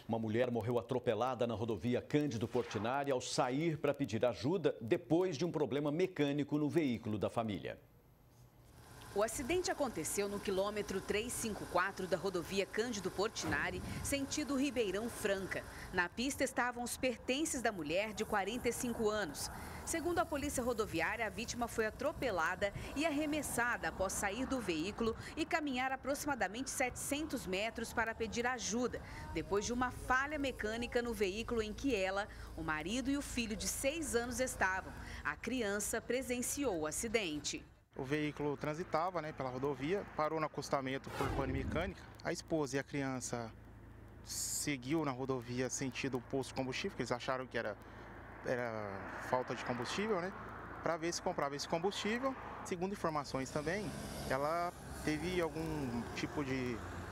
Uma mulher morreu atropelada na rodovia Cândido Portinari ao sair para pedir ajuda depois de um problema mecânico no veículo da família. O acidente aconteceu no quilômetro 354 da rodovia Cândido Portinari, sentido Ribeirão Franca. Na pista estavam os pertences da mulher de 45 anos. Segundo a polícia rodoviária, a vítima foi atropelada e arremessada após sair do veículo e caminhar aproximadamente 700 metros para pedir ajuda, depois de uma falha mecânica no veículo em que ela, o marido e o filho de 6 anos estavam. A criança presenciou o acidente. O veículo transitava pela rodovia, parou no acostamento por pane mecânica. A esposa e a criança seguiu na rodovia sentido o posto de combustível, porque eles acharam que era falta de combustível, para ver se comprava esse combustível. Segundo informações também, ela teve algum tipo de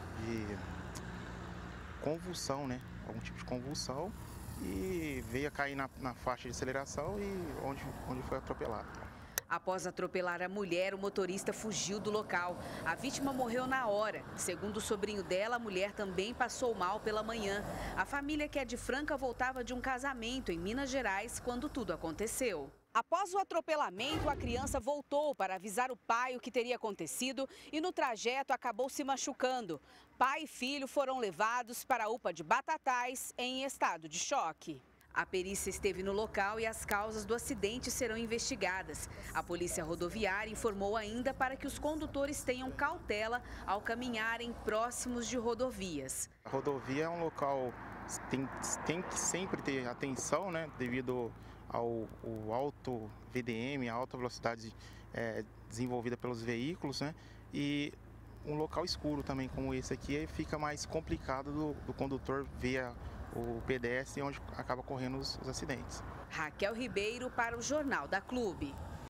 convulsão, algum tipo de convulsão, e veio a cair na faixa de aceleração e onde foi atropelada. Após atropelar a mulher, o motorista fugiu do local. A vítima morreu na hora. Segundo o sobrinho dela, a mulher também passou mal pela manhã. A família, que é de Franca, voltava de um casamento em Minas Gerais quando tudo aconteceu. Após o atropelamento, a criança voltou para avisar o pai o que teria acontecido e no trajeto acabou se machucando. Pai e filho foram levados para a UPA de Batatais em estado de choque. A perícia esteve no local e as causas do acidente serão investigadas. A Polícia Rodoviária informou ainda para que os condutores tenham cautela ao caminharem próximos de rodovias. A rodovia é um local que tem que sempre ter atenção, devido ao alto VDM, a alta velocidade desenvolvida pelos veículos, e um local escuro também como esse aqui fica mais complicado do condutor ver o pedestre onde acaba correndo os acidentes. Raquel Ribeiro para o Jornal da Clube.